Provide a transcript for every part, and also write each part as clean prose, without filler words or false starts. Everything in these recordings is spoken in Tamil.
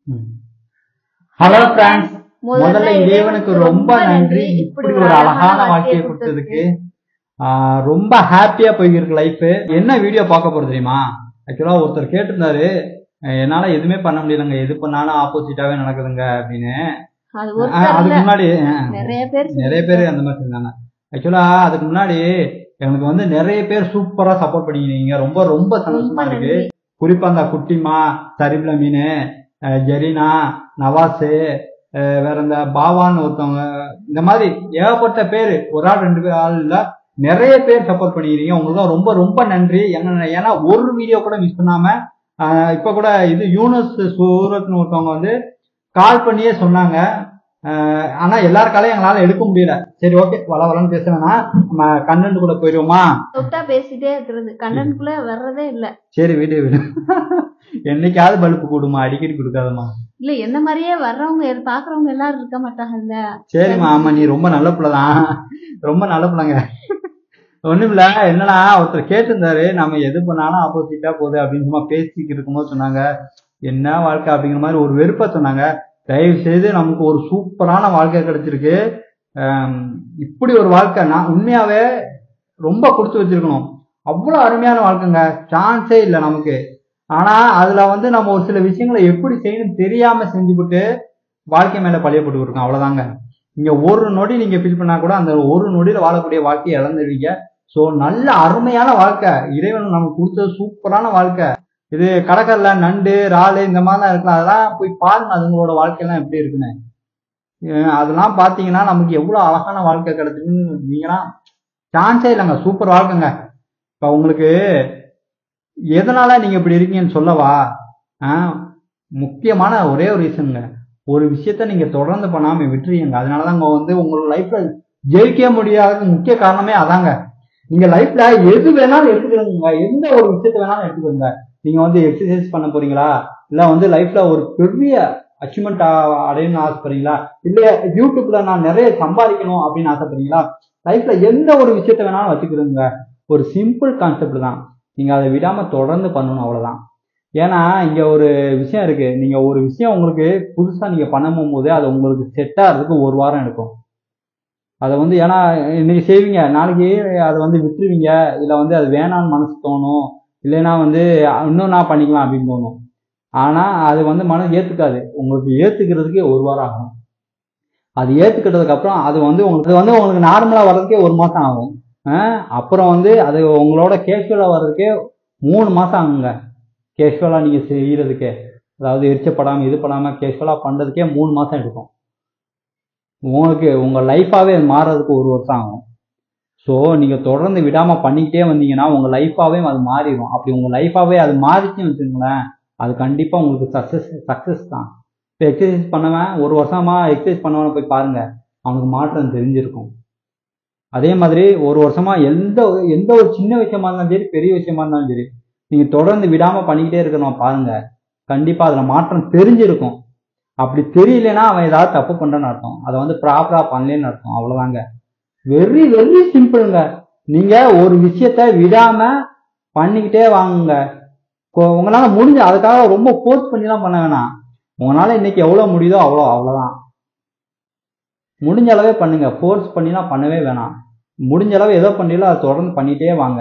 ஹலோ ஃப்ரெண்ட்ஸ், முதல்ல இறைவனுக்கு ரொம்ப நன்றி இப்படி ஒரு அழகான வாழ்க்கையை கொடுத்ததுக்கு. ரொம்ப ஹாப்பியா போயிருக்கு லைஃப். என்ன வீடியோ பார்க்க போறது தெரியுமா? ஆக்சுவலா ஒருத்தர் கேட்டிருந்தாரு, என்னால எதுவுமே பண்ண முடியலங்க, எது பண்ணாலும் ஆப்போசிட்டாவே நடக்குதுங்க அப்படின்னு. அதுக்கு முன்னாடி நிறைய பேர் அந்த மாதிரி இருந்தாங்க. ஆக்சுவலா அதுக்கு முன்னாடி எனக்கு வந்து நிறைய பேர் சூப்பரா சப்போர்ட் பண்ணிக்கிறீங்க, ரொம்ப ரொம்ப சந்தோஷமா இருக்கு. குறிப்பா அந்த குட்டிமா, சரிபிள மீனு, ஜெரினா, நவாஸு, வேற இந்த பாவான்னு ஒருத்தவங்க, இந்த மாதிரி ஏகப்பட்ட பேர், ஒரு ஆள் ரெண்டு ஆள் இல்ல, நிறைய பேர் சப்போர்ட் பண்ணிக்கிறீங்க. உங்களுக்கு ரொம்ப ரொம்ப நன்றி. ஏன்னா ஒரு வீடியோ கூட மிஸ் பண்ணாம, இப்ப கூட இது யூனஸ் சூரத்னு ஒருத்தவங்க வந்து கால் பண்ணியே சொன்னாங்க. ஆனா எல்லாருக்காலையும் எங்களால எடுக்க முடியல. சரி, ஓகே, வளவலன்னு பேசுறேன்னா நம்ம கண்டென்ட் கூட போயிடுவோமா? பேசிட்டே இருக்கிறது, கண்டென்ட் குள்ள வர்றதே இல்ல. சரி, விடு என்னைக்காவது பல்பு கூடுமா, அடிக்கடி கொடுக்காதமா? இல்ல, என்ன மாதிரியே வர்றவங்க பாக்குறவங்க எல்லாரும் இருக்க மாட்டாங்கல்ல. சரிம்மா, ஆமா, நீ ரொம்ப நல்ல பிள்ளைதான், ரொம்ப நல்ல பிள்ளைங்க. ஒண்ணும் இல்ல, என்னன்னா ஒருத்தர் கேட்டிருந்தாரு, நம்ம எது பண்ணாலும் ஆப்போசிட்டா போகுது அப்படின்னு சும்மா பேசிக்கிட்டு இருக்கும்போது சொன்னாங்க, என்ன வாழ்க்கை அப்படிங்கிற மாதிரி ஒரு வெறுப்பா சொன்னாங்க. தயவு செய்து நமக்கு ஒரு சூப்பரான வாழ்க்கை கிடைச்சிருக்கு. இப்படி ஒரு வாழ்க்கை நான் உண்மையாவே ரொம்ப கொடுத்து வச்சிருக்கணும். அவ்வளவு அருமையான வாழ்க்கைங்க, சான்ஸே இல்லை நமக்கு. ஆனா அதுல வந்து நம்ம ஒரு சில விஷயங்களை எப்படி செய்யணும் தெரியாம செஞ்சுவிட்டு வாழ்க்கை மேல பழிய போட்டு இருக்கோம், அவ்வளவுதாங்க. இங்க ஒரு நொடி நீங்க ஃபீல் பண்ணா கூட அந்த ஒரு நொடியில வாழக்கூடிய வாழ்க்கையை இழந்துருவீங்க. சோ நல்ல அருமையான வாழ்க்கை இறைவன் நமக்கு கொடுத்தது, சூப்பரான வாழ்க்கை இது. கடற்கரைல நண்டு, இறாலு இந்த மாதிரிலாம் இருக்கலாம், அதெல்லாம் போய் பாருங்க, அதுங்களோட வாழ்க்கையெல்லாம் எப்படி இருக்குன்னு. அதெல்லாம் பாத்தீங்கன்னா நமக்கு எவ்வளவு அழகான வாழ்க்கை கிடைச்சுன்னு நீங்கன்னா சான்ஸே இல்லைங்க, சூப்பர் வாழ்க்கைங்க. இப்ப உங்களுக்கு எதனால நீங்க இப்படி இருக்கீங்கன்னு சொல்லவா? முக்கியமான ஒரே ஒரு ரீசனுங்க, ஒரு விஷயத்த நீங்க தொடர்ந்து பண்ணாம விட்டுறீங்க, அதனாலதாங்க வந்து உங்களோட லைஃப்ல ஜெயிக்க முடியாத முக்கிய காரணமே அதாங்க. நீங்க லைஃப்ல எது வேணாலும் எடுத்துக்கோங்க, எந்த ஒரு விஷயத்த வேணாலும் எடுத்துக்கோங்க. நீங்க வந்து எக்ஸசைஸ் பண்ண போறீங்களா, இல்ல வந்து லைஃப்ல ஒரு பெரிய அச்சீவ்மெண்ட் அடையணும்னு ஆசைப்படுறீங்களா, இல்ல யூடியூப்ல நான் நிறைய சம்பாதிக்கணும் அப்படின்னு ஆசைப்படுறீங்களா, லைஃப்ல எந்த ஒரு விஷயத்த வேணாலும் வச்சுக்கிறோங்க. ஒரு சிம்பிள் கான்செப்ட் தான், நீங்க அதை விடாம தொடர்ந்து பண்ணணும், அவ்வளவுதான். ஏன்னா இங்க ஒரு விஷயம் இருக்கு, நீங்க ஒரு விஷயம் உங்களுக்கு புதுசா நீங்க பண்ணும் போது அது உங்களுக்கு செட் ஆகிறதுக்கு ஒரு வாரம் எடுக்கும். அதை வந்து ஏன்னா இன்னைக்கு செய்வீங்க, நாளைக்கு அதை வந்து விட்டுருவீங்க, இல்ல வந்து அது வேணான்னு மனசு தோணும், இல்லைன்னா வந்து இன்னும் நான் பண்ணிக்கலாம் அப்படின்னு தோணும். ஆனா அது வந்து மனசு ஏத்துக்காது, உங்களுக்கு ஏத்துக்கிறதுக்கே ஒரு வாரம் ஆகும். அது ஏத்துக்கிட்டதுக்கு அப்புறம் அது வந்து உங்களுக்கு நார்மலா வர்றதுக்கே ஒரு மாசம் ஆகும். அப்புறம் வந்து அது உங்களோட கேஷுவலா வர்றதுக்கே 3 மாசம் ஆகுங்க. கேஷுவலா நீங்க செய்யறதுக்கே, அதாவது எரிச்சப்படாம இது பண்ணாம கேஷுவலா பண்றதுக்கே 3 மாசம் எடுக்கும். உங்களுக்கு உங்க லைஃபாவே மாறுறதுக்கு 1 வருஷம் ஆகும். ஸோ நீங்க தொடர்ந்து விடாம பண்ணிக்கிட்டே வந்தீங்கன்னா உங்க லைஃபாவே அது மாறிடும். அப்படி உங்க லைஃபாவே அது மாறிச்சுன்னு வச்சுக்கோங்களேன், அது கண்டிப்பா உங்களுக்கு சக்சஸ் தான். இப்போ எக்ஸசைஸ் பண்ணவன் 1 வருஷமா எக்ஸசைஸ் பண்ணவன போய் பாருங்க, அவனுக்கு மாற்றம் தெரிஞ்சிருக்கும். அதே மாதிரி 1 வருஷமா எந்த ஒரு சின்ன விஷயமா இருந்தாலும் சரி, பெரிய விஷயமா இருந்தாலும் சரி, நீங்க தொடர்ந்து விடாம பண்ணிக்கிட்டே இருக்கணும், பாருங்க, கண்டிப்பா அதுல மாற்றம் தெரிஞ்சிருக்கும். அப்படி தெரியலன்னா அவன் ஏதாவது தப்பு பண்றேன்னு அர்த்தம், அதை வந்து ப்ராப்பரா பண்ணலன்னு அர்த்தம், அவ்வளவுதாங்க. வெரி வெரி சிம்பிளுங்க. நீங்க ஒரு விஷயத்த விடாம பண்ணிக்கிட்டே வாங்குங்க. உங்களால முடிஞ்ச, அதுக்காக ரொம்ப ஃபோர்ஸ் பண்ணிலாம் பண்ண வேணாம். உங்களால இன்னைக்கு எவ்வளவு முடியுதோ அவ்வளவுதான். முடிஞ்ச அளவே பண்ணுங்க, ஃபோர்ஸ் பண்ணிலாம் பண்ணவே வேணாம். முடிஞ்ச அளவு ஏதோ பண்ணீங்களோ அதை தொடர்ந்து பண்ணிட்டே வாங்க.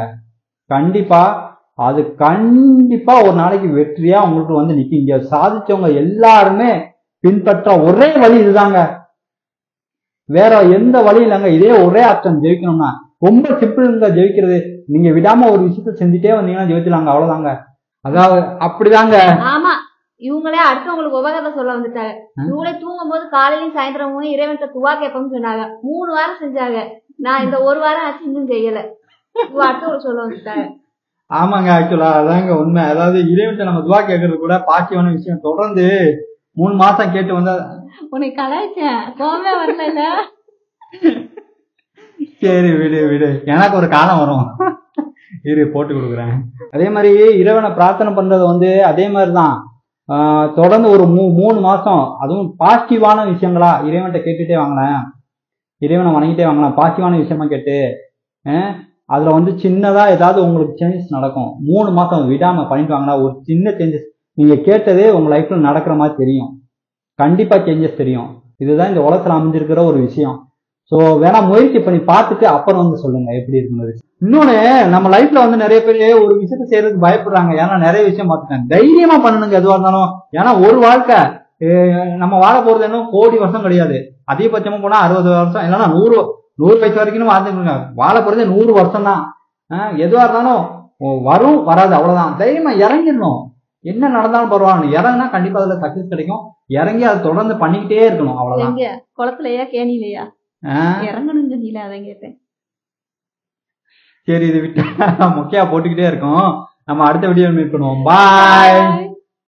கண்டிப்பா ஒரு நாளைக்கு வெற்றியா உங்களுக்கு வந்து நிக்கீங்க. சாதிச்சவங்க எல்லாருமே பின்பற்ற ஒரே வழி இதுதாங்க, வேற எந்த வழி இல்லைங்க. இதே ஒரே ஆப்ஷன், ஜெயிக்கணும்னா ரொம்ப சிம்பிளுங்க ஜெயிக்கிறது. நீங்க விடாம ஒரு விஷயத்த செஞ்சுட்டே வந்தீங்கன்னா ஜெயிச்சலாங்க, அவ்வளவுதாங்க. அதாவது அப்படிதாங்க. ஆமா, இவங்களே அடுத்தவங்களுக்கு உபகாரத்தை சொல்ல வந்துட்டாங்க. இவங்களே தூங்கும் போது காலையிலும் சாயந்தரமும் இறைவன்கிட்ட துவா கேட்போம்னு சொன்னாங்க. 3 வாரம் செஞ்சாங்க. நான் இந்த 1 வாரம் ஆச்சு இன்னும் செய்யல, அடுத்தவங்களுக்கு சொல்ல வந்துட்டாங்க. ஆமாங்க, ஆக்சுவலா அதாங்க உண்மை. அதாவது இறைவன்கிட்ட நம்ம துவா கேட்கறது கூட பாசிட்டிவான விஷயம். தொடர்ந்து 3 மாசம் கேட்டு வந்தா உன்னை கலாய்ச்சேன், கோவமே வரல. சரி, விடு, எனக்கு ஒரு காலம் வரும், இரு போட்டு கொடுக்குறேன். அதே மாதிரி இறைவனை பிரார்த்தனை பண்றது வந்து அதே மாதிரிதான், தொடர்ந்து ஒரு 3 மாசம், அதுவும் பாசிட்டிவான விஷயங்களா இறைவன்கிட்ட கேட்டுட்டே வாங்கினேன், இறைவனை வணங்கிட்டே வாங்கலாம், பாசிட்டிவான விஷயமா கேட்டு. அதுல வந்து சின்னதா ஏதாவது உங்களுக்கு சேஞ்சஸ் நடக்கும். 3 மாசம் விடாம பண்ணிட்டு வாங்கினா ஒரு சின்ன சேஞ்சஸ் நீங்க கேட்டதே உங்க லைஃப்ல நடக்கிற மாதிரி தெரியும். கண்டிப்பா சேஞ்சஸ் தெரியும். இதுதான் இந்த உலகத்துல அமைஞ்சிருக்கிற ஒரு விஷயம். சோ வேணா முயற்சி பண்ணி பார்த்துட்டு அப்புறம் வந்து சொல்லுங்க எப்படி இருக்குன்னு. இன்னொன்னு, நம்ம லைஃப்ல வந்து நிறைய பேர் ஒரு விஷயத்த செய்யறதுக்கு பயப்படுறாங்க. ஏன்னா நிறைய விஷயம் பார்த்துட்டாங்க. தைரியமா பண்ணணுங்க எதுவா இருந்தாலும். ஏன்னா ஒரு வாழ்க்கை நம்ம வாழ போறது இன்னும் கோடி வருஷம் கிடையாது. அதிகபட்சமா போனா 60 வருஷம் இல்லைன்னா 100 வயசு வரைக்கும் வாழ்ந்துருங்க. வாழ போறது 100 வருஷம் தான். எதுவா இருந்தாலும் வரும் வராது அவ்வளவுதான். தைரியமா இறங்கிடணும். என்ன நடந்தாலும் பரவாயில்ல, இறங்கினா கண்டிப்பா அதுல சக்சஸ் கிடைக்கும். இறங்கி அதை தொடர்ந்து பண்ணிக்கிட்டே இருக்கணும். அவ்வளவுதான். குளத்துலயா கேணிலையா இறங்கணும் சொன்னீங்களா, அதான் கேட்டேன். சரி, இது விட்டு மொக்கையா போட்டுக்கிட்டே இருக்கோம். நம்ம அடுத்த வீடியோ மீட் பண்ணுவோம். பாய்.